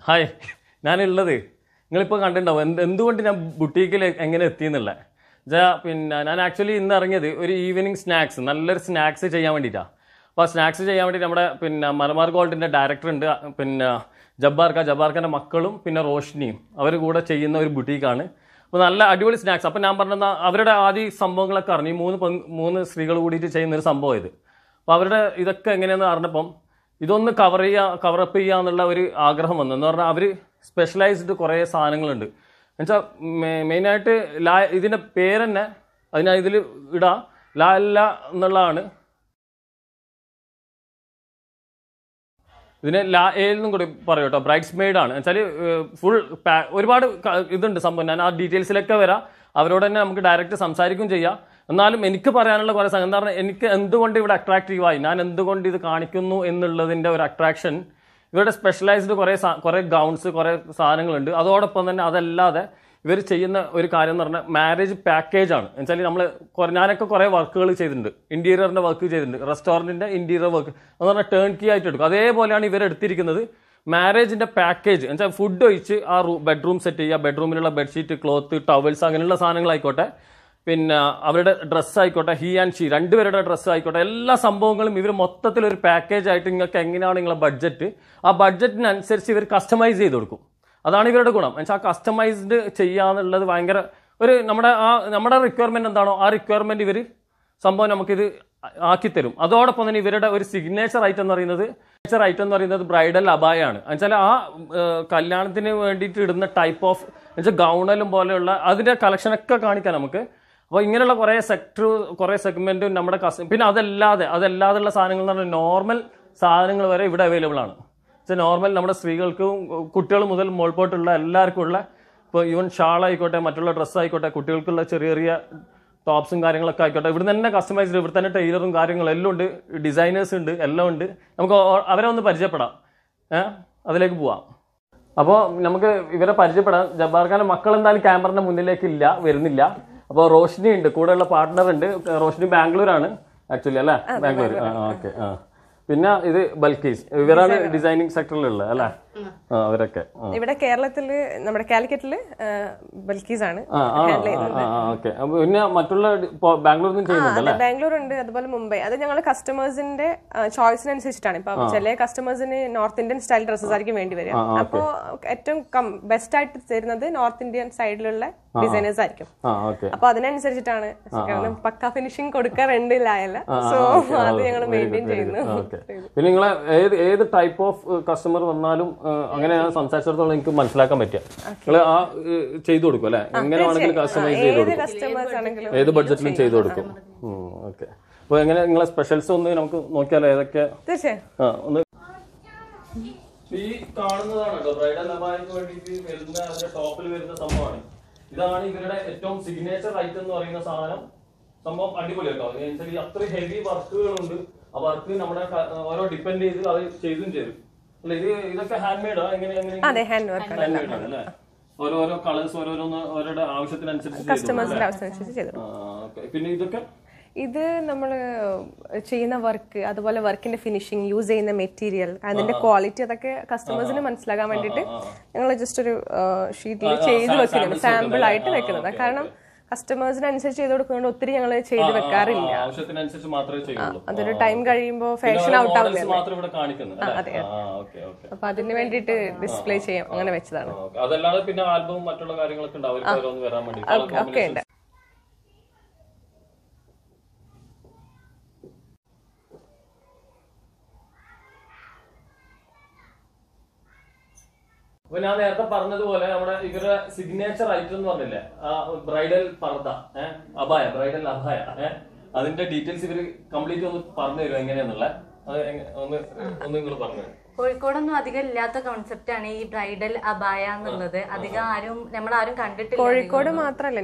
Hi, ഞാനുള്ളത് നിങ്ങളിപ്പോൾ കണ്ടിട്ടുണ്ടാവും എന്തുകൊണ്ട് ഞാൻ ബുട്ടീക്കിൽ എങ്ങനെ എത്തിയെന്നുള്ള പിന്നെ ഞാൻ ആക്ച്വലി ഇന്ന് ഇറങ്ങിയത് ഒരു ഈവനിങ് സ്നാക്സ്, നല്ലൊരു സ്നാക്സ് ചെയ്യാൻ വേണ്ടിയിട്ടാണ്. അപ്പോൾ ആ സ്നാക്സ് ചെയ്യാൻ വേണ്ടി നമ്മുടെ പിന്നെ മലബാർ ഗോൾഡിൻ്റെ ഡയറക്ടർ ഉണ്ട്, പിന്നെ ജബ്ബാർക്കാൻ്റെ മക്കളും പിന്നെ റോഷ്നിയും അവർ കൂടെ ചെയ്യുന്ന ഒരു ബുട്ടീക്കാണ്. അപ്പോൾ നല്ല അടിപൊളി സ്നാക്സ്. അപ്പോൾ ഞാൻ പറഞ്ഞ അവരുടെ ആദ്യ സംഭവങ്ങളൊക്കെ അറിഞ്ഞു, മൂന്ന് സ്ത്രീകൾ കൂടിയിട്ട് ചെയ്യുന്നൊരു സംഭവം ഇത്. അപ്പോൾ അവരുടെ ഇതൊക്കെ എങ്ങനെയാണെന്ന് അറിഞ്ഞപ്പം ഇതൊന്ന് കവറപ്പ് ചെയ്യുക എന്നുള്ള ഒരു ആഗ്രഹം വന്നു. എന്ന് പറഞ്ഞാൽ അവർ സ്പെഷ്യലൈസ്ഡ് കുറേ സാധനങ്ങളുണ്ട്. എന്നുവെച്ചാൽ മെയിനായിട്ട് ഇതിൻ്റെ പേര് തന്നെ ഇതിൽ ഇടാം, ലാല്ല എന്നുള്ളതാണ്. ഇതിന് എന്നും കൂടി പറയും കേട്ടോ, ബ്രൈഡ്സ് മെയ്ഡാണ്. എന്നുവെച്ചാൽ ഫുൾ ഒരുപാട് ഇതുണ്ട് സംഭവം. ഞാൻ ആ ഡീറ്റെയിൽസിലൊക്കെ വരാം, അവരോട് തന്നെ നമുക്ക് ഡയറക്റ്റ് സംസാരിക്കുകയും ചെയ്യാം. എന്നാലും എനിക്ക് പറയാനുള്ള കുറേ സംഗതി, എന്താ പറഞ്ഞാൽ എനിക്ക് എന്തുകൊണ്ട് ഇവിടെ അട്രാക്റ്റീവായി, ഞാൻ എന്തുകൊണ്ട് ഇത് കാണിക്കുന്നു എന്നുള്ളതിൻ്റെ ഒരു അട്രാക്ഷൻ. ഇവരുടെ സ്പെഷ്യലൈസ്ഡ് കുറേ ഗൗൺസ്, കുറേ സാധനങ്ങളുണ്ട്. അതോടൊപ്പം തന്നെ അതല്ലാതെ ഇവർ ചെയ്യുന്ന ഒരു കാര്യം എന്ന് പറഞ്ഞാൽ മാരേജ് പാക്കേജാണ്. എന്നുവെച്ചാൽ ഞാനൊക്കെ കുറേ വർക്കുകൾ ചെയ്തിട്ടുണ്ട്, ഇൻറ്റീരിയറിൻ്റെ വർക്ക് ചെയ്തിട്ടുണ്ട്, റെസ്റ്റോറൻറ്റിൻ്റെ ഇൻറ്റീരിയർ വർക്ക് എന്ന് പറഞ്ഞാൽ ടേൺ കീ ആയിട്ട് എടുക്കും. അതേപോലെയാണ് ഇവരെടുത്തിരിക്കുന്നത് മാരേജിൻ്റെ പാക്കേജ്. എന്നുവെച്ചാൽ ഫുഡ് ഒഴിച്ച് ആ ബെഡ്റൂം സെറ്റ് ചെയ്യുക, ബെഡ്റൂമിലുള്ള ബെഡ്ഷീറ്റ്, ക്ലോത്ത്, ടവൽസ്, അങ്ങനെയുള്ള സാധനങ്ങളായിക്കോട്ടെ, പിന്നെ അവരുടെ ഡ്രസ്സ് ആയിക്കോട്ടെ, ഹി ആൻഡ് ഷീ രണ്ടുപേരുടെ ഡ്രസ്സ് ആയിക്കോട്ടെ, എല്ലാ സംഭവങ്ങളും ഇവർ മൊത്തത്തിലൊരു പാക്കേജ് ആയിട്ട് നിങ്ങൾക്ക് എങ്ങനെയാണ് നിങ്ങളുടെ ബഡ്ജറ്റ്, ആ ബഡ്ജറ്റിനനുസരിച്ച് ഇവർ കസ്റ്റമൈസ് ചെയ്ത് കൊടുക്കും. അതാണ് ഇവരുടെ ഗുണം. എന്നുവെച്ചാൽ ആ കസ്റ്റമൈസ്ഡ് ചെയ്യുകയെന്നുള്ളത് ഭയങ്കര ഒരു നമ്മുടെ റിക്വയർമെൻറ്റ് എന്താണോ ആ റിക്വയർമെൻറ്റ് ഇവർ സംഭവം നമുക്കിത് ആക്കിത്തരും. അതോടൊപ്പം തന്നെ ഇവരുടെ ഒരു സിഗ്നേച്ചർ ഐറ്റം എന്ന് പറയുന്നത് ബ്രൈഡൽ അബായാണ്. എന്നുവെച്ചാൽ ആ കല്യാണത്തിന് വേണ്ടിയിട്ട് ഇടുന്ന ടൈപ്പ് ഓഫ് എന്നുവെച്ചാൽ ഗൗണെല്ലാം പോലെയുള്ള അതിൻ്റെ കളക്ഷനൊക്കെ കാണിക്കാം നമുക്ക്. അപ്പോൾ ഇങ്ങനെയുള്ള കുറേ സെഗ്മെൻറ്റും നമ്മുടെ പിന്നെ അതല്ലാതെയുള്ള സാധനങ്ങൾ എന്ന് പറഞ്ഞാൽ നോർമൽ സാധനങ്ങൾ വരെ ഇവിടെ അവൈലബിൾ ആണ്. നോർമൽ നമ്മുടെ സ്ത്രീകൾക്കും കുട്ടികൾ മുതൽ മുകൾപോട്ടുള്ള എല്ലാവർക്കും ഉള്ള, ഇപ്പോൾ ഈവൻ ഷാൾ ആയിക്കോട്ടെ, മറ്റുള്ള ഡ്രസ്സ് ആയിക്കോട്ടെ, കുട്ടികൾക്കുള്ള ചെറിയ ചെറിയ ടോപ്സും കാര്യങ്ങളൊക്കെ ആയിക്കോട്ടെ, ഇവിടെ തന്നെ കസ്റ്റമൈസ്ഡ്, ഇവിടെ തന്നെ ടൈലറും കാര്യങ്ങളും എല്ലാം ഉണ്ട്, ഡിസൈനേഴ്സ് ഉണ്ട്, എല്ലാം ഉണ്ട്. നമുക്ക് അവരെ ഒന്ന് പരിചയപ്പെടാം, അതിലേക്ക് പോവാം. അപ്പോൾ നമുക്ക് ഇവരെ പരിചയപ്പെടാം. ജബ്ബാർഖാൻ്റെ മക്കൾ എന്തായാലും ക്യാമറയുടെ മുന്നിലേക്ക് വരുന്നില്ല. അപ്പോൾ റോഷ്നി ഉണ്ട്, കൂടെയുള്ള പാർട്ട്ണർ ഉണ്ട്. റോഷ്നി ബാംഗ്ലൂരാണ് ആക്ച്വലി, അല്ലേ? ബാംഗ്ലൂർ. ഓക്കെ. പിന്നെ ഇത് ബൽക്കീസ്, ഇവരാണ് ഡിസൈനിങ് സെക്ടറിലുള്ള, അല്ലേ? അവരൊക്കെ ഇവിടെ കേരളത്തില് നമ്മുടെ കാലിക്കറ്റില് ബൽക്കീസ് ആണ്. പിന്നെ മറ്റുള്ള ബാംഗ്ലൂരിൽ നിന്ന് ചെയ്യുന്നുണ്ട്, ബാംഗ്ലൂർ ഉണ്ട്, അതുപോലെ മുംബൈ. അത് ഞങ്ങൾ കസ്റ്റമേഴ്സിന്റെ ചോയ്സിനനുസരിച്ചിട്ടാണ്. ഇപ്പൊ ചില കസ്റ്റമേഴ്സിന് നോർത്ത് ഇന്ത്യൻ സ്റ്റൈൽ ഡ്രസ്സസ് ആയിരിക്കും വേണ്ടി വരിക. അപ്പോ ഏറ്റവും ബെസ്റ്റ് ആയിട്ട് തരുന്നത് നോർത്ത് ഇന്ത്യൻ സൈഡിലുള്ള ഡിസൈനേഴ്സ് ആയിരിക്കും. അപ്പൊ അതിനനുസരിച്ചിട്ടാണ്, കാരണം പക്ക ഫിനിഷിംഗ് കൊടുക്കാറുണ്ടില്ല. സോ അത് ഞങ്ങൾ മെയിൻറ്റെയിൻ ചെയ്യുന്നു. പിന്നെ നിങ്ങളെ ഏത് ടൈപ്പ് ഓഫ് കസ്റ്റമർ വന്നാലും അങ്ങനെ ഞാൻ സംസാരിച്ചിടത്തോളം എനിക്ക് മനസ്സിലാക്കാൻ പറ്റുക. നിങ്ങൾ ആ ചെയ്തു കൊടുക്കും, അല്ലെ? എങ്ങനെ വേണമെങ്കിലും കസ്റ്റമൈസ് ചെയ്ത് കൊടുക്കും, ഏത് ബഡ്ജറ്റിലും ചെയ്തു കൊടുക്കും. ഓക്കെ. അപ്പൊ എങ്ങനെ നിങ്ങളെ സ്പെഷ്യൽസ് ഒന്ന് നമുക്ക് നോക്കിയാലോ? ഏതൊക്കെ ഒന്ന് ഈ കാണുന്നതാണ് കേട്ടോ, ബ്രൈഡൽ അബായക്ക് വേണ്ടിയിട്ട് വരുന്ന അതിന്റെ ടോപ്പിൽ വരുന്ന സംഭവമാണ്. ഇതാണ് ഇവരുടെ ഏറ്റവും സിഗ്നേച്ചർ ഐറ്റം എന്ന് പറയുന്ന സാധനം. സംഭവം അടിപൊളി കേട്ടോ. അതിനനുസരിച്ച് അത്ര ഹെവി വർക്കുകളുണ്ട്. ആ വർക്ക് നമ്മുടെ ഓരോ ഡിപ്പെൻഡ് ചെയ്ത് അത് ചെയ്തും ചെയ്തു. ഇതൊക്കെ ഹാൻഡ് മെയ്ഡോ? ഹാൻഡ് മെയ്ഡ് ആണ്, അല്ലേ? ഓരോരോ കളേഴ്സ് ഓരോരുടെ ആവശ്യത്തിനനുസരിച്ച്. പിന്നെ ഇതൊക്കെ ഇത് നമ്മൾ ചെയ്യുന്ന വർക്ക്, അതുപോലെ വർക്കിന്റെ ഫിനിഷിംഗ്, യൂസ് ചെയ്യുന്ന മെറ്റീരിയൽ, അതിന്റെ ക്വാളിറ്റി, അതൊക്കെ കസ്റ്റമേഴ്സിന് മനസ്സിലാക്കാൻ വേണ്ടിയിട്ട് ഞങ്ങൾ ജസ്റ്റ് ഒരു ഷീറ്റിൽ ചെയ്ത് വെക്കുന്നുണ്ട്, സാമ്പിൾ ആയിട്ട് വെക്കുന്നത്. കാരണം കസ്റ്റമേഴ്സിനനുസരിച്ച് ചെയ്ത് കൊടുക്കുന്നതുകൊണ്ട് ഒത്തിരി ഞങ്ങൾ ചെയ്ത് വെക്കാറില്ല. അതൊരു ടൈം കഴിയുമ്പോൾ ഫാഷൻ ഔട്ട് ആവില്ല. അതെ. അപ്പൊ അതിന് വേണ്ടിയിട്ട് ഡിസ്പ്ലേ ചെയ്യാം, അങ്ങനെ വെച്ചതാണ്. ഓക്കെ ഉണ്ട്. അപ്പൊ ഞാൻ നേരത്തെ പറഞ്ഞതുപോലെ നമ്മുടെ ഇവരുടെ സിഗ്നേച്ചർ ഐറ്റം എന്ന് പറഞ്ഞില്ലേ, ബ്രൈഡൽ പർദ, ബ്രൈഡൽ അബായ, അതിന്റെ ഡീറ്റെയിൽസ് ഇവര് കംപ്ലീറ്റ് ഒന്ന് പറഞ്ഞു തരും എങ്ങനെയാന്നുള്ള. അത് ഒന്ന് നിങ്ങൾ പറഞ്ഞു. കോഴിക്കോടൊന്നും അധികം ഇല്ലാത്ത കോൺസെപ്റ്റ് ആണ് ഈ ബ്രൈഡൽ അബായ എന്നുള്ളത്. അധികം നമ്മളാരും കണ്ടിട്ടില്ല. കോഴിക്കോട് മാത്രല്ല,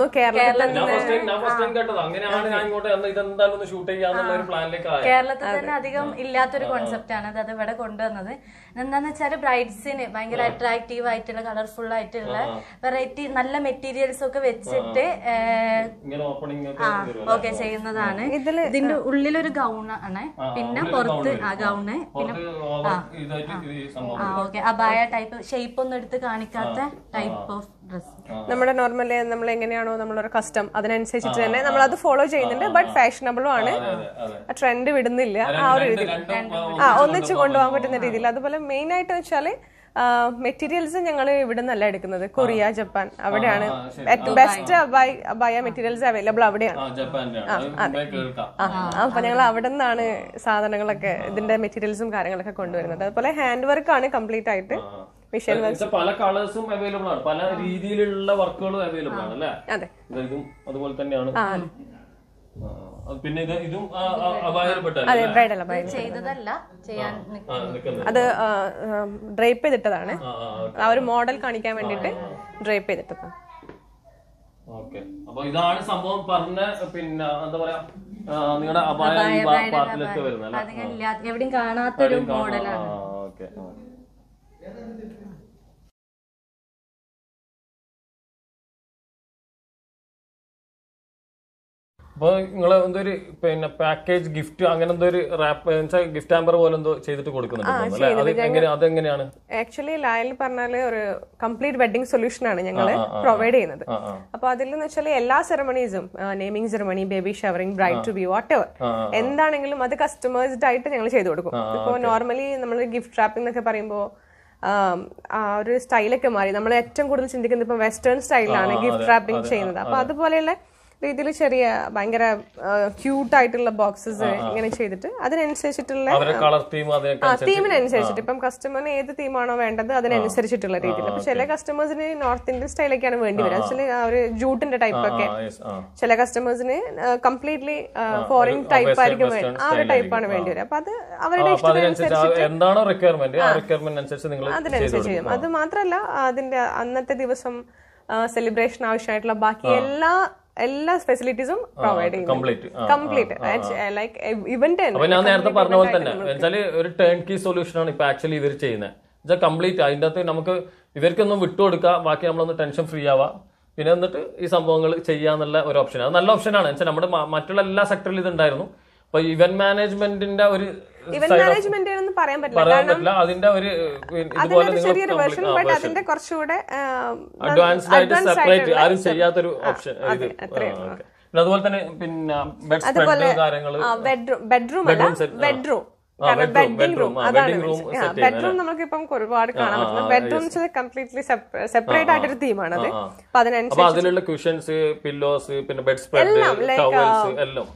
കേരളത്തിൽ തന്നെ അധികം ഇല്ലാത്തൊരു കോൺസെപ്റ്റ് ആണ് അത് ഇവിടെ കൊണ്ടുവന്നത്. എന്താന്ന് വെച്ചാൽ ബ്രൈഡ്സിന് ഭയങ്കര അട്രാക്റ്റീവ് ആയിട്ടുള്ള കളർഫുൾ ആയിട്ടുള്ള വെറൈറ്റി നല്ല മെറ്റീരിയൽസ് ഒക്കെ വെച്ചിട്ട് ഓക്കെ ചെയ്യുന്നതാണ്. ഇതിന്റെ ഉള്ളിലൊരു ഗൗൺ ആണ്, പിന്നെ പുറത്ത് ആ ഗൗണ്, പിന്നെ ഇതായിട്ട് ഈ സംഭവം. ഓക്കെ, അബായ ടൈപ്പ് ഷേപ്പ് ഒന്നും എടുത്ത് കാണിക്കാത്ത ടൈപ്പ് ഓഫ് ഡ്രസ്. നമ്മുടെ നോർമലി നമ്മൾ എങ്ങനെയാണോ നമ്മളൊരു കസ്റ്റം അതിനനുസരിച്ചിട്ട് തന്നെ നമ്മൾ അത് ഫോളോ ചെയ്യുന്നുണ്ട്. ബട്ട് ഫാഷനബിളും ആണ്, ട്രെൻഡ് വിടുന്നില്ല. ആ ഒരു രീതിയിൽ ഒന്നിച്ച് കൊണ്ടുപോകാൻ പറ്റുന്ന രീതിയിൽ. അതുപോലെ മെയിൻ ആയിട്ട് വെച്ചാല് മെറ്റീരിയൽസ് ഞങ്ങൾ ഇവിടെ നിന്നല്ല എടുക്കുന്നത്, കൊറിയ, ജപ്പാൻ, അവിടെയാണ് ഏറ്റവും ബെസ്റ്റ് അബായ മെറ്റീരിയൽസ് അവൈലബിൾ അവിടെയാണ്. അപ്പൊ ഞങ്ങൾ അവിടെ നിന്നാണ് സാധനങ്ങളൊക്കെ, ഇതിന്റെ മെറ്റീരിയൽസും കാര്യങ്ങളൊക്കെ കൊണ്ടുവരുന്നത്. അതുപോലെ ഹാൻഡ് വർക്ക് ആണ് കംപ്ലീറ്റ് ആയിട്ട്. മിഷൻ വർക്ക് പല കളേഴ്സും അവൈലബിൾ ആണ്, പല രീതിയിലുള്ള വർക്കുകളും അവൈലബിൾ ആണ് അല്ലേ? അതെ, ഇതും അതുപോലെ തന്നെയാണ്. പിന്നെ ഇതും ചെയ്തതല്ല, ചെയ്യാൻ അത് ഡ്രൈപ്പ് ചെയ്തിട്ടതാണ്. ആ ഒരു മോഡൽ കാണിക്കാൻ വേണ്ടിട്ട് ഡ്രൈപ്പ് ചെയ്തിട്ടതാണ്. ഓക്കെ, അപ്പൊ ഇതാണ് സംഭവം പറഞ്ഞ. പിന്നെ എന്താ പറയാ, നിങ്ങളുടെ അപായ പാർട്ടിലൊക്കെ വരുന്നത് എവിടെയും കാണാത്തൊരു മോഡലാണ്. ഓക്കെ, അപ്പൊ നിങ്ങള് എന്തൊരു പിന്നെ പാക്കേജ് ഗിഫ്റ്റ് അങ്ങനെ എന്തോ ഒരു ഗിഫ്റ്റ് ഹാമ്പർ പോലെ എന്തോ ചെയ്തിട്ട് കൊടുക്കുന്നുണ്ട്. അതെങ്ങനെയാണ് ആക്ച്വലി ലായൽ പറഞ്ഞാല് ഒരു കംപ്ലീറ്റ് വെഡിങ് സൊല്യൂഷൻ ആണ് ഞങ്ങൾ പ്രൊവൈഡ് ചെയ്യുന്നത്. അപ്പൊ അതിൽ എന്ന് വെച്ചാൽ എല്ലാ സെറമണീസും, naming ceremony, baby showering, bride to be, whatever എന്താണെങ്കിലും അത് കസ്റ്റമൈസ്ഡ് ആയിട്ട് ഞങ്ങൾ ചെയ്ത് കൊടുക്കും. ഇപ്പൊ നോർമലി നമ്മൾ ഗിഫ്റ്റ് റാപ്പിംഗ് എന്നൊക്കെ പറയുമ്പോൾ ആ ഒരു സ്റ്റൈലൊക്കെ മാറി. നമ്മൾ ഏറ്റവും കൂടുതൽ ചിന്തിക്കുന്നത് ഇപ്പൊ വെസ്റ്റേൺ സ്റ്റൈലാണ് ഗിഫ്റ്റ് റാപ്പിംഗ് ചെയ്യുന്നത്. അപ്പൊ അതുപോലെയുള്ള രീതിയിൽ ചെറിയ ഭയങ്കര ക്യൂട്ട് ആയിട്ടുള്ള ബോക്സസ് ഇങ്ങനെ ചെയ്തിട്ട് അതിനനുസരിച്ചിട്ടുള്ള തീമിനനുസരിച്ചിട്ട്, ഇപ്പം കസ്റ്റമറിന് ഏത് തീമാണോ വേണ്ടത് അതിനനുസരിച്ചിട്ടുള്ള രീതിയിൽ. അപ്പൊ ചില കസ്റ്റമേഴ്സിന് നോർത്ത് ഇന്ത്യൻ സ്റ്റൈലൊക്കെയാണ് വേണ്ടി വരിക. ആക്ച്വലി ആ ഒരു ജൂട്ടിന്റെ ടൈപ്പ് ഒക്കെ ചില കസ്റ്റമേഴ്സിന് കംപ്ലീറ്റ്ലി ഫോറിൻ ടൈപ്പ് ആയിരിക്കും വേണ്ടി, ആ ഒരു ടൈപ്പാണ് വേണ്ടി വരിക. അപ്പൊ അത് അവരുടെ ഇഷ്ടത്തിനനുസരിച്ച് അതിനനുസരിച്ച് ചെയ്യും. അത് മാത്രമല്ല, അതിന്റെ അന്നത്തെ ദിവസം സെലിബ്രേഷൻ ആവശ്യമായിട്ടുള്ള ബാക്കി എല്ലാ ഫെസിലിറ്റീസും പ്രൊവൈഡ് ചെയ്യും. Complete like event. ഞാൻ നേരത്തെ പറഞ്ഞ പോലെ തന്നെ വെച്ചാല് ഒരു ടേൺ കീ സൊല്യൂഷൻ ആണ് ഇപ്പൊ ആക്ച്വലി ഇവർ ചെയ്യുന്നത്. കംപ്ലീറ്റ് അതിന്റെ അകത്ത് നമുക്ക് ഇവർക്കൊന്നും വിട്ടുകൊടുക്കുക, ബാക്കി നമ്മളൊന്ന് ടെൻഷൻ ഫ്രീ ആവാം, പിന്നെ എന്നിട്ട് ഈ സംഭവങ്ങൾ ചെയ്യാന്നുള്ള ഒരു ഓപ്ഷൻ. അത് നല്ല ഓപ്ഷനാണ്. വെച്ചാൽ നമ്മുടെ മറ്റുള്ള എല്ലാ സെക്ടറിലും ഇത് ഉണ്ടായിരുന്നു. അപ്പൊ ഇവന്റ് മാനേജ്മെന്റിന്റെ ഒരു പറയാൻ പറ്റില്ല, അതിന്റെ ഒരു ചെറിയൊരു വെർഷൻ, ബട്ട് അതിന്റെ കുറച്ചുകൂടെ അഡ്വാൻസ്ഡ് ആയിട്ട് സെപ്പറേറ്റ് ആരും ചെയ്യാത്തൊരു ഓപ്ഷൻ. അതുപോലെ തന്നെ പിന്നെ ബെഡ്റൂം ബെഡ്റൂം അതാണ്. ബെഡ്റൂം നമുക്കിപ്പം ഒരുപാട് കാണാൻ പറ്റുന്ന ബെഡ്റൂം കംപ്ലീറ്റ്ലി സെപ്പറേറ്റ് ആയിട്ടൊരു തീമാണ് അത്. അപ്പൊ അതിലുള്ള കുഷൻസ്, പില്ലോസ്, പിന്നെ ബെഡ് സ്പ്രെഡ്, ടവൽസ് എല്ലാം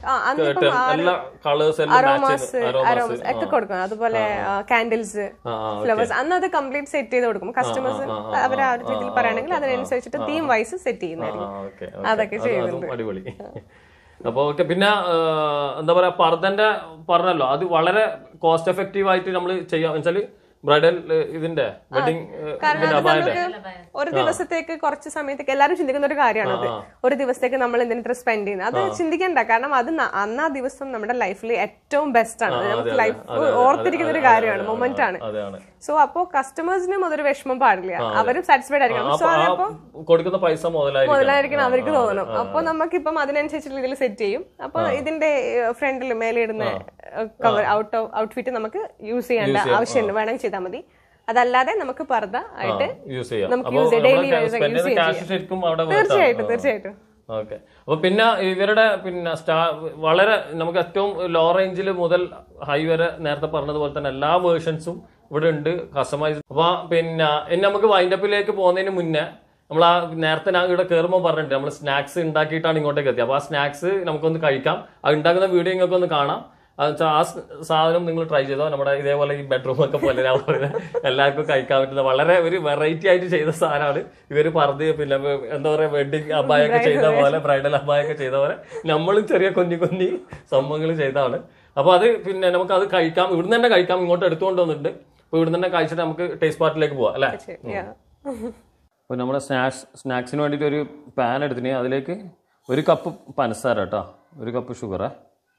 അരോമാസ് ഒക്കെ കൊടുക്കും. അതുപോലെ കാൻഡിൽസ്, ഫ്ലവേഴ്സ്, അന്ന് അത് കംപ്ലീറ്റ് സെറ്റ് ചെയ്ത് കൊടുക്കും. കസ്റ്റമേഴ്സ് അവർ ആ ഒരു രീതിയിൽ പറയുകയാണെങ്കിൽ അതിനനുസരിച്ചിട്ട് തീം വൈസ് സെറ്റ് ചെയ്യുന്നതായിരിക്കും. അതൊക്കെ ചെയ്യുന്നുണ്ട്. അപ്പൊ ഓക്കെ, പിന്നെ എന്താ പറയാ, പർദ്ദന്റെ പറഞ്ഞല്ലോ, അത് വളരെ കോസ്റ്റ് എഫക്റ്റീവ് ആയിട്ട് നമ്മൾ ചെയ്യാം. വെച്ചാല് ബ്രൈഡൽ ഇതിന്റെ വെഡിങ് ഒരു ദിവസത്തേക്ക് കുറച്ച് സമയത്തേക്ക് എല്ലാവരും ചിന്തിക്കുന്ന ഒരു കാര്യമാണ് അത്. ഒരു ദിവസത്തേക്ക് നമ്മൾ എന്തിനാ സ്പെൻഡ് ചെയ്യുന്നത്, അത് ചിന്തിക്കണ്ട. കാരണം അത് അന്ന് ആ ദിവസം നമ്മുടെ ലൈഫിൽ ഏറ്റവും ബെസ്റ്റ് ആണ്. നമുക്ക് ലൈഫ് ഓർത്തിരിക്കുന്ന ഒരു കാര്യമാണ്, മൊമെന്റ് ആണ്. സോ അപ്പോ കസ്റ്റമേഴ്സിനും അതൊരു വിഷമം പാടില്ല, അവരും സാറ്റിസ്ഫൈഡ് ആയിരിക്കണം. സോ അതപ്പോ കൊടുക്കുന്ന പൈസ മുതലായിരിക്കണം അവർക്ക് തോന്നണം. അപ്പൊ നമുക്കിപ്പം അതിനനുസരിച്ചുള്ള രീതിയിൽ സെറ്റ് ചെയ്യും. അപ്പൊ ഇതിന്റെ ഫ്രണ്ടിൽ മേലെ ഇടുന്ന കവർ ഔട്ട്ഫിറ്റ് നമുക്ക് യൂസ് ചെയ്യേണ്ട ആവശ്യമുണ്ട്, വേണമെങ്കിൽ ചെയ്താൽ മതി. അതല്ലാതെ നമുക്ക് പർദ്ദ ആയിട്ട് നമുക്ക് യൂസ് ചെയ്യാം, ഡെയിലി തീർച്ചയായിട്ടും. ഓക്കെ, അപ്പൊ പിന്നെ ഇവരുടെ പിന്നെ വളരെ നമുക്ക് ഏറ്റവും ലോ റേഞ്ചിൽ മുതൽ ഹൈ വരെ നേരത്തെ പറഞ്ഞതുപോലെ തന്നെ എല്ലാ വേർഷൻസും ഇവിടെ ഉണ്ട്, കസ്റ്റമൈസ്. അപ്പൊ പിന്നെ നമുക്ക് വൈൻഡപ്പിലേക്ക് പോകുന്നതിന് മുന്നേ നമ്മൾ ആ നേരത്തെ ഞാൻ ഇവിടെ കയറുമ്പോൾ പറഞ്ഞിട്ടുണ്ട്, നമ്മൾ സ്നാക്സ് ഉണ്ടാക്കിയിട്ടാണ് ഇങ്ങോട്ടേക്ക് എത്തിയത്. അപ്പൊ ആ സ്നാക്സ് നമുക്കൊന്ന് കഴിക്കാം. അത് ഉണ്ടാക്കുന്ന വീഡിയോ നിങ്ങൾക്ക് ഒന്ന് കാണാം. ആ സാധനം നിങ്ങൾ ട്രൈ ചെയ്തോ. നമ്മുടെ ഇതേപോലെ ഈ ബെഡ്റൂം ഒക്കെ പോലെ ഞാൻ പറയുന്നത് എല്ലാവർക്കും കഴിക്കാൻ പറ്റുന്ന വളരെ ഒരു വെറൈറ്റി ആയിട്ട് ചെയ്ത സാധനമാണ്. ഇവര് പറഞ്ഞ് പിന്നെ എന്താ പറയാ, വെഡിങ് അബായൊക്കെ ചെയ്ത പോലെ, ബ്രൈഡൽ അബായൊക്കെ ചെയ്ത പോലെ നമ്മളും ചെറിയ കുഞ്ഞി സംഭവങ്ങൾ ചെയ്താണ്. അപ്പൊ അത് പിന്നെ നമുക്ക് അത് കഴിക്കാം, ഇവിടുന്ന് തന്നെ കഴിക്കാം. ഇങ്ങോട്ട് എടുത്തുകൊണ്ട് വന്നിട്ടുണ്ട്. അപ്പൊ ഇവിടുന്ന് തന്നെ കഴിച്ചിട്ട് നമുക്ക് ടേസ്റ്റ് പാർട്ടിലേക്ക് പോവാം അല്ലേ? അപ്പൊ നമ്മുടെ സ്നാക്സിന് വേണ്ടിയിട്ട് ഒരു പാൻ എടുത്തിന്, അതിലേക്ക് 1 കപ്പ് പഞ്ചസാര കേട്ടോ, 1 കപ്പ് ഷുഗറാ.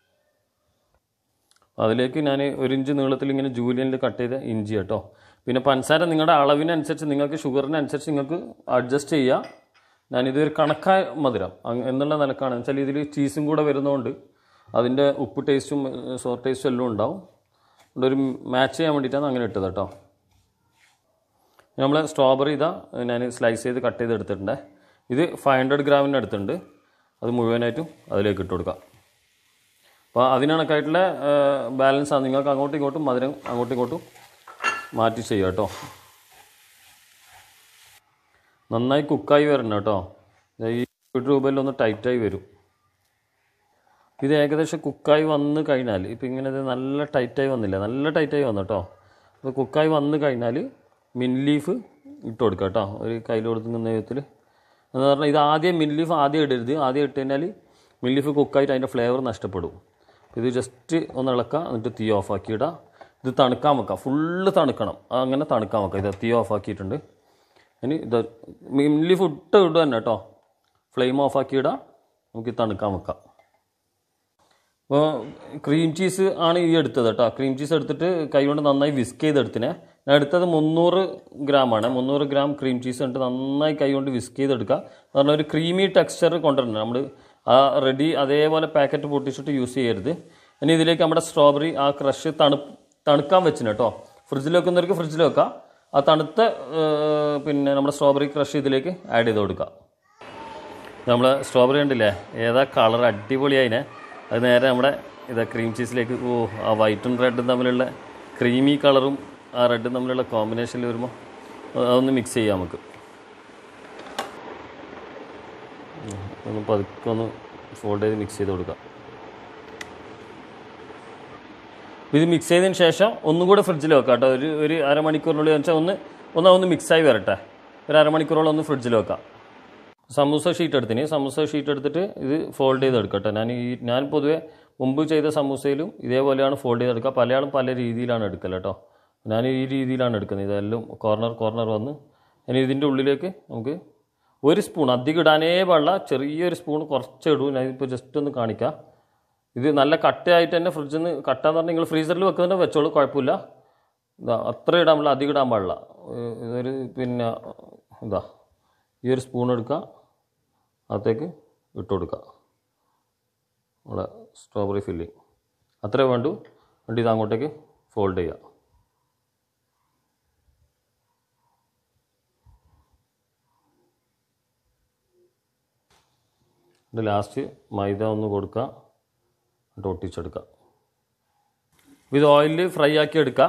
അതിലേക്ക് ഞാൻ 1 ഇഞ്ച് നീളത്തിൽ ഇങ്ങനെ ജൂലിയനിൽ കട്ട് ചെയ്ത ഇഞ്ചി കേട്ടോ. പിന്നെ പഞ്ചസാര നിങ്ങളുടെ അളവിനനുസരിച്ച്, നിങ്ങൾക്ക് ഷുഗറിനനുസരിച്ച് നിങ്ങൾക്ക് അഡ്ജസ്റ്റ് ചെയ്യാം. ഞാനിതൊരു കണക്കായ മധുരം എന്നുള്ള നിലക്കാണ്. വെച്ചാൽ ഇതിൽ ചീസും കൂടെ വരുന്നതുകൊണ്ട് അതിൻ്റെ ഉപ്പ് ടേസ്റ്റും സോർ ടേസ്റ്റും എല്ലാം ഉണ്ടാവും. ഇവിടെ ഒരു മാച്ച് ചെയ്യാൻ വേണ്ടിയിട്ടാണ് അങ്ങനെ ഇട്ടത് കേട്ടോ. നമ്മൾ സ്ട്രോബെറി ഇതാ ഞാൻ സ്ലൈസ് ചെയ്ത് കട്ട് ചെയ്ത് എടുത്തിട്ടുണ്ട്. ഇത് 500 ഗ്രാമിൻ്റെ അടുത്തുണ്ട്. അത് മുഴുവനായിട്ടും അതിലേക്ക് ഇട്ട് കൊടുക്കാം. അപ്പോൾ അതിനണക്കായിട്ടുള്ള ബാലൻസാണ്. നിങ്ങൾക്ക് അങ്ങോട്ടും ഇങ്ങോട്ടും മധുരം അങ്ങോട്ടും ഇങ്ങോട്ടും മാറ്റി ചെയ്യുക കേട്ടോ. നന്നായി കുക്കായി വരണം കേട്ടോ. ഈ രൂപയിലൊന്ന് ടൈറ്റായി വരും. ഇത് ഏകദേശം കുക്കായി വന്ന് കഴിഞ്ഞാൽ ഇപ്പം ഇങ്ങനെ ഇത് നല്ല ടൈറ്റായി വന്നില്ല, നല്ല ടൈറ്റായി വന്നു കേട്ടോ. അപ്പോൾ കുക്കായി വന്ന് കഴിഞ്ഞാൽ മിൻറ്റ് ലീഫ് ഇട്ട് കൊടുക്കുക കേട്ടോ. ഒരു കയ്യിൽ കൊടുക്കുന്ന വിധത്തിൽ എന്ന് പറഞ്ഞാൽ ഇത് ആദ്യം മിൻറ്റ് ലീഫ് ആദ്യം ഇടരുത്. ആദ്യം ഇട്ട് കഴിഞ്ഞാൽ മിൻറ്റ് ലീഫ് കുക്കായിട്ട് അതിൻ്റെ ഫ്ലേവർ നഷ്ടപ്പെടും. ഇത് ജസ്റ്റ് ഒന്ന് ഇളക്കുക, എന്നിട്ട് തീ ഓഫാക്കി ഇടുക. ഇത് തണുക്കാൻ വെക്കുക, ഫുള്ള് തണുക്കണം. അങ്ങനെ തണുക്കാൻ വെക്കുക. ഇത് തീ ഓഫാക്കിയിട്ടുണ്ട്. ഇനി ഇത് മിൻറ്റ് ലീഫ് ഇടുക തന്നെ കേട്ടോ. ഫ്ലെയിം ഓഫാക്കി ഇടുക, നമുക്ക് തണുക്കാൻ വെക്കാം. അപ്പോൾ ക്രീം ചീസ് ആണ് ഈ എടുത്തത് കേട്ടോ. ക്രീം ചീസ് എടുത്തിട്ട് കൈ കൊണ്ട് നന്നായി വിസ്ക് ചെയ്തെടുത്തിനെ. ഞാൻ എടുത്തത് 300 ഗ്രാമാണ്. 300 ഗ്രാം ക്രീം ചീസ് എന്നിട്ട് നന്നായി കൈ കൊണ്ട് വിസ്ക് ചെയ്തെടുക്കുക. എന്ന് പറഞ്ഞാൽ ഒരു ക്രീമി ടെക്സ്ചർ കൊണ്ടുവരണം. നമ്മൾ ആ റെഡി അതേപോലെ പാക്കറ്റ് പൊട്ടിച്ചിട്ട് യൂസ് ചെയ്യരുത്. ഇനി ഇതിലേക്ക് നമ്മുടെ സ്ട്രോബെറി ആ ക്രഷ് തണുക്കാൻ വെച്ചിന് കേട്ടോ. ഫ്രിഡ്ജിൽ വെക്കുന്നവർക്ക് ഫ്രിഡ്ജിൽ വെക്കാം. ആ തണുത്ത പിന്നെ നമ്മുടെ സ്ട്രോബെറി ക്രഷ് ഇതിലേക്ക് ആഡ് ചെയ്ത് കൊടുക്കുക. നമ്മൾ സ്ട്രോബെറി ഉണ്ടല്ലേ, ഏതാ കളർ അടിപൊളിയായിനെ. അത് നേരെ നമ്മുടെ ഇതാ ക്രീം ചീസിലേക്ക്. ആ വൈറ്റും റെഡും തമ്മിലുള്ള ക്രീമി കളറും ആ റെഡും തമ്മിലുള്ള കോമ്പിനേഷനിൽ വരുമ്പോൾ അതൊന്ന് മിക്സ് ചെയ്യാം നമുക്ക്. ഒന്ന് പതുക്കെ ഒന്ന് ഫോൾഡ് ചെയ്ത് മിക്സ് ചെയ്ത് കൊടുക്കാം. ഇത് മിക്സ് ചെയ്തതിന് ശേഷം ഒന്നും കൂടെ ഫ്രിഡ്ജിൽ വെക്കാം കേട്ടോ. ഒരു അരമണിക്കൂറിനുള്ളിൽ വെച്ചാൽ ഒന്ന് മിക്സായി വരട്ടെ. ഒരു അരമണിക്കൂറോളം ഒന്ന് ഫ്രിഡ്ജിൽ വെക്കാം. സമൂസ ഷീറ്റ് എടുത്തിന്. സമൂസ ഷീറ്റ് എടുത്തിട്ട് ഇത് ഫോൾഡ് ചെയ്തെടുക്കട്ടെ. ഞാൻ പൊതുവെ മുമ്പ് ചെയ്ത സമൂസയിലും ഇതേപോലെയാണ് ഫോൾഡ് ചെയ്തെടുക്കുക. പലയാളും പല രീതിയിലാണ് എടുക്കൽ കേട്ടോ. ഞാൻ ഈ രീതിയിലാണ് എടുക്കുന്നത്. ഇതെല്ലാം കോർണർ വന്ന് ഇനി ഇതിൻ്റെ ഉള്ളിലേക്ക് നമുക്ക് 1 സ്പൂൺ, അധികം ഇടാനേ പാടില്ല, ചെറിയൊരു സ്പൂൺ കുറച്ച് ഇടൂ. ഞാനിപ്പോൾ ജസ്റ്റ് ഒന്ന് കാണിക്കാം. ഇത് നല്ല കട്ടയായിട്ട് തന്നെ ഫ്രിഡ്ജിൽ നിന്ന് കട്ടാന്ന് പറഞ്ഞാൽ നിങ്ങൾ ഫ്രീസറിൽ വെക്കുന്നുണ്ട് വെച്ചോളൂ, കുഴപ്പമില്ല. ഇതാ അത്ര ഇടാൻ പാടില്ല, അധികം ഇടാൻ പാടില്ല. ഇതൊരു പിന്നെ ഇതാ ഈ ഒരു സ്പൂൺ എടുക്കുക, അകത്തേക്ക് ഇട്ട് കൊടുക്കുക നമ്മുടെ സ്ട്രോബെറി ഫില്ലിങ്. അത്രേ വേണ്ടു. എന്നിട്ട് ഇത് അങ്ങോട്ടേക്ക് ഫോൾഡ് ചെയ്യുക. എന്നിട്ട് ലാസ്റ്റ് മൈദ ഒന്ന് കൊടുക്കുക, എന്നിട്ട് ഒട്ടിച്ചെടുക്കുക. ഇത് ഓയിലിൽ ഫ്രൈ ആക്കി എടുക്കുക.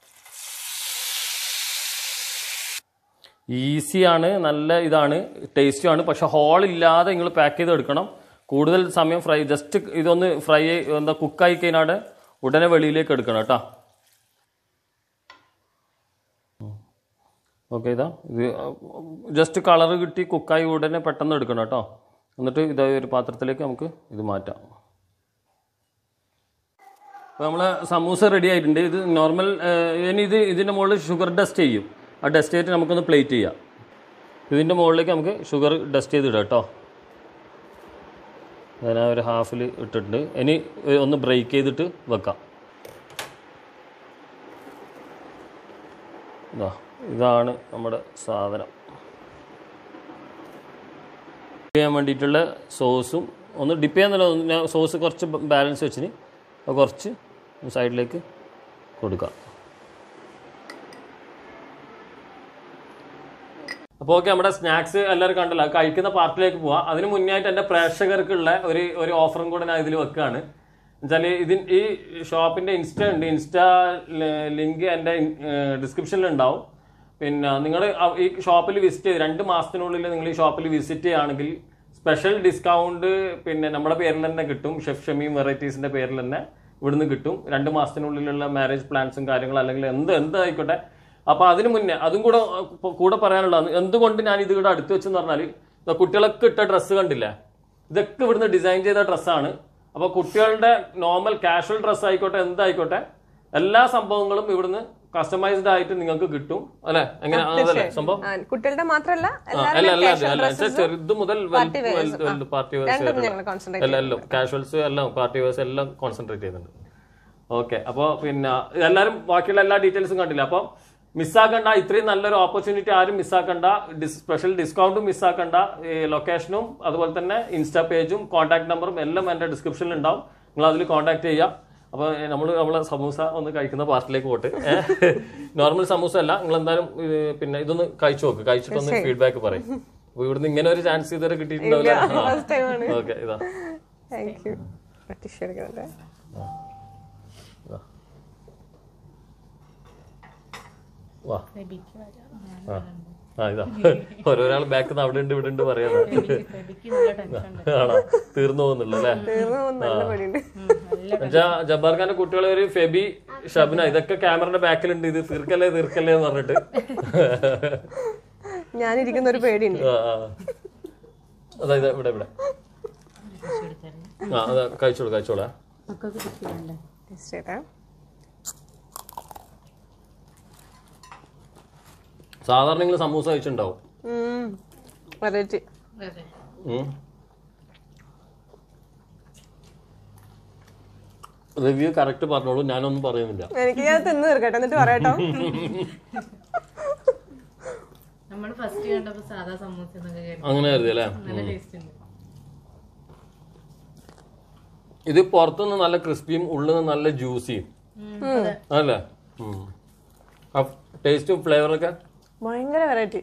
ഈസിയാണ്, നല്ല ഇതാണ്, ടേസ്റ്റിയാണ്. പക്ഷെ ഹോളില്ലാതെ നിങ്ങൾ പാക്ക് ചെയ്ത് എടുക്കണം. കൂടുതൽ സമയം ജസ്റ്റ് ഇതൊന്ന് കുക്കായി കഴിഞ്ഞാൽ ഉടനെ വെളിയിലേക്ക് എടുക്കണം കേട്ടോ. ഓക്കെ, ഇത് ജസ്റ്റ് കളറ് കിട്ടി കുക്കായി ഉടനെ പെട്ടെന്ന് എടുക്കണം കേട്ടോ. എന്നിട്ട് ഇതായ ഒരു പാത്രത്തിലേക്ക് നമുക്ക് ഇത് മാറ്റാം. അപ്പോൾ നമ്മളെ സമൂസ റെഡി ആയിട്ടുണ്ട്. ഇത് നോർമൽ. ഇനി ഇതിൻ്റെ മുകളിൽ ഷുഗർ ഡസ്റ്റ് ചെയ്യും. ആ ഡസ്റ്റ് ചെയ്തിട്ട് നമുക്കൊന്ന് പ്ലേറ്റ് ചെയ്യാം. ഇതിൻ്റെ മുകളിലേക്ക് നമുക്ക് ഷുഗർ ഡസ്റ്റ് ചെയ്തിടാം കേട്ടോ. ഞാൻ ഒരു ഹാഫിൽ ഇട്ടിട്ടുണ്ട്. ഇനി ഒന്ന് ബ്രേക്ക് ചെയ്തിട്ട് വെക്കാം. ഇതാണ് നമ്മുടെ സാധനം. ഡിപ്പ് ചെയ്യാൻ വേണ്ടിയിട്ടുള്ള സോസും ഒന്ന് ഡിപ്പ് ചെയ്യാൻ സോസ് കുറച്ച് ബാലൻസ് വെച്ചിന് കുറച്ച് സൈഡിലേക്ക് കൊടുക്കാം. അപ്പോൾ ഓക്കെ, നമ്മുടെ സ്നാക്സ് എല്ലാവരും കണ്ടല്ലോ. കഴിക്കുന്ന പാർട്ടിലേക്ക് പോവാം. അതിന് മുന്നായിട്ട് എൻ്റെ പ്രേക്ഷകർക്കുള്ള ഒരു ഓഫറും കൂടെ ഞാൻ ഇതിൽ വെക്കുകയാണ്. എന്നുവെച്ചാൽ ഈ ഷോപ്പിൻ്റെ ഇൻസ്റ്റാ ലിങ്ക് എൻ്റെ ഡിസ്ക്രിപ്ഷനിൽ ഉണ്ടാവും. പിന്നെ നിങ്ങൾ ഈ ഷോപ്പിൽ വിസിറ്റ് ചെയ്ത് 2 മാസത്തിനുള്ളിൽ നിങ്ങൾ ഈ ഷോപ്പിൽ വിസിറ്റ് ചെയ്യുകയാണെങ്കിൽ സ്പെഷ്യൽ ഡിസ്കൗണ്ട് പിന്നെ നമ്മുടെ പേരിൽ തന്നെ കിട്ടും. ഷെഫ് ഷമീം വെറൈറ്റീസിൻ്റെ പേരിൽ തന്നെ ഇവിടുന്ന് കിട്ടും. 2 മാസത്തിനുള്ളിലുള്ള മാരേജ് പ്ലാൻസും കാര്യങ്ങളും അല്ലെങ്കിൽ എന്തായിക്കോട്ടെ. അപ്പോൾ അതിന് മുന്നേ അതും കൂടെ പറയാനുള്ളത് എന്തുകൊണ്ട് ഞാൻ ഇത് ഇവിടെ അടുത്ത് വെച്ചെന്ന് പറഞ്ഞാൽ കുട്ടികളൊക്കെ ഇട്ട ഡ്രസ്സ് കണ്ടില്ലേ, ഇതൊക്കെ ഇവിടുന്ന് ഡിസൈൻ ചെയ്ത ഡ്രസ്സാണ്. അപ്പോൾ കുട്ടികളുടെ നോർമൽ കാഷ്വൽ ഡ്രസ്സ് ആയിക്കോട്ടെ എന്തായിക്കോട്ടെ എല്ലാ സംഭവങ്ങളും ഇവിടുന്ന് കസ്റ്റമൈസ്ഡ് ആയിട്ട് നിങ്ങൾക്ക് കിട്ടും അല്ലെ? എങ്ങനെ അതല്ലേ സംഭവം? കുട്ടികളുടെ മാത്രമല്ല ചെറുത് മുതൽ പാർട്ടി വേഴ്സ് എല്ലാം കാഷ്വൽസ് എല്ലാം പാർട്ടി വേഴ്സ് എല്ലാം കോൺസെൻട്രേറ്റ് ചെയ്യുന്നുണ്ട്. ഓക്കെ, അപ്പോൾ പിന്നെ എല്ലാവരും ബാക്കിയുള്ള എല്ലാ ഡീറ്റെയിൽസും കണ്ടില്ല. അപ്പോൾ മിസ്സാക്കണ്ട, ഇത്രയും നല്ലൊരു ഓപ്പർച്യൂണിറ്റി ആരും മിസ്സാക്കണ്ട. സ്പെഷ്യൽ ഡിസ്കൗണ്ടും മിസ്സാക്കണ്ട. ലൊക്കേഷനും അതുപോലെ തന്നെ ഇൻസ്റ്റാ പേജും കോൺടാക്ട് നമ്പറും എല്ലാം എൻ്റെ ഡിസ്ക്രിപ്ഷനിൽ ഉണ്ടാവും. നിങ്ങൾ അതിൽ കോൺടാക്ട് ചെയ്യുക. അപ്പോൾ നമ്മളെ സമൂസ ഒന്ന് കഴിക്കുന്ന പാർട്ടിലേക്ക് പോട്ട്. നോർമൽ സമൂസ അല്ല, നിങ്ങൾ എന്തായാലും പിന്നെ ഇതൊന്ന് കഴിച്ചു നോക്ക്, കഴിച്ചിട്ടൊന്ന് ഫീഡ്ബാക്ക് പറയും. അപ്പൊ ഇവിടുന്ന് ഇങ്ങനെ ഒരു ചാൻസ് ഇതുവരെ കിട്ടിയിട്ടുണ്ടാവില്ല. ഓക്കെ, ഇതാ ഇതാ ഓരോരാൾ ബാക്ക് അവിടെ ഉണ്ട് ഇവിടെ ഉണ്ട് പറയാ. ആണോ, തീർന്നു പോകുന്നുള്ളൂ അല്ലേ? എന്നുവെച്ചാ ജബ്ബാർ ഖാന്റെ കുട്ടികളെ ഒരു ഫെബി, ഷബ്ന ഇതൊക്കെ ക്യാമറയുടെ ബാക്കിലുണ്ട്. ഇത് തീർക്കല്ലേ തീർക്കല്ലേ എന്ന് പറഞ്ഞിട്ട് ഞാനിരിക്കുന്ന ഒരു പേടിയുണ്ട്. അതായത് ഇവിടെ ഇവിടെ അതാ കഴിച്ചോളൂ കഴിച്ചോളാ. സാധാരണ നിങ്ങൾ സമൂസ കഴിച്ചിട്ടുണ്ടാവും. റിവ്യൂ കറക്റ്റ് പറഞ്ഞോളൂ, ഞാനൊന്നും പറയുന്നില്ല. എനിക്ക് ഞാൻ തിന്നു തീർക്കട്ടെ എന്നിട്ട് പറയാട്ടോ. അങ്ങനെ കരുതി അല്ലേ? ഇത് പുറത്തുനിന്ന് നല്ല ക്രിസ്പിയും ഉള്ളിൽ നിന്ന് നല്ല ജ്യൂസിയും അല്ലേ? ടേസ്റ്റും ഫ്ലേവറൊക്കെ ഭയങ്കര വെറൈറ്റി.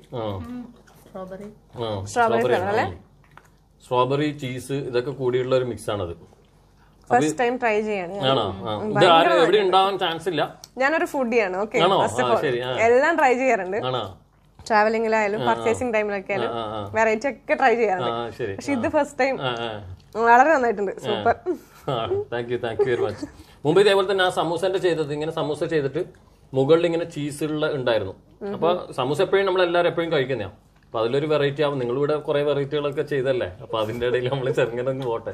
സ്ട്രോബെറി ചീസ് ഇതൊക്കെ കൂടിയുള്ള ഒരു മിക്സ് ആണത്. ഫസ്റ്റ് ടൈം ട്രൈ ചെയ്യാണ്. ആണോ? ഇത് ആരും എവിടെ ഉണ്ടാവാൻ ചാൻസ് ഇല്ല. ഞാനൊരു ഫുഡിയാണ്. ഓക്കെ, ശരി. എല്ലാം ട്രൈ ചെയ്യാറുണ്ട്. ആണോ? ട്രാവലിംഗിലായാലും പർച്ചേസിംഗ് ടൈമിലൊക്കെ ആയാലും വെറൈറ്റി ഒക്കെ ട്രൈ ചെയ്യാറുണ്ട്. പക്ഷെ ഇത് ഫസ്റ്റ് ടൈം വളരെ നന്നായിട്ടുണ്ട്. Super. Thank you very much. മുമ്പ് ഇതേപോലെ തന്നെ ആ സമൂസന്റെ ചെയ്തത് ഇങ്ങനെ സമൂസ ചെയ്തിട്ട് മുകളിൽ ഇങ്ങനെ ചീസുള്ള ഉണ്ടായിരുന്നു. അപ്പൊ സമൂസ എപ്പോഴും നമ്മളെല്ലാവരും എപ്പോഴും കഴിക്കുന്നതാണ്. അപ്പൊ അതിലൊരു വെറൈറ്റി ആവും. നിങ്ങളിവിടെ കുറെ വെറൈറ്റികളൊക്കെ ചെയ്തല്ലേ, അപ്പൊ അതിന്റെ ഇടയിൽ നമ്മൾ ചെറുങ്ങനെ പോട്ടെ.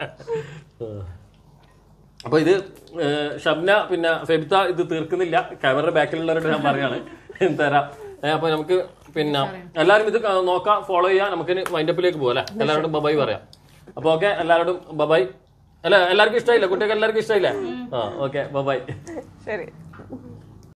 അപ്പൊ ഇത് ഷബ്ന പിന്നെ ഫെബിത്ത ഇത് തീർക്കുന്നില്ല. ക്യാമറ ബാക്കിലുള്ളവരോട് ഞാൻ പറയാണ് തരാം. അപ്പൊ നമുക്ക് പിന്നെ എല്ലാവരും ഇത് നോക്കാം, ഫോളോ ചെയ്യാം. നമുക്കിനി വൈൻഡപ്പിലേക്ക് പോകാം അല്ലെ? എല്ലാവരോടും ബബായ് പറയാം. അപ്പൊ ഓക്കെ, എല്ലാവരോടും ബബായ്. അല്ല, എല്ലാവർക്കും ഇഷ്ടമായില്ലേ? കുട്ടികൾക്ക് എല്ലാവർക്കും ഇഷ്ടമായില്ലേ? Okay, bye-bye. ശരി.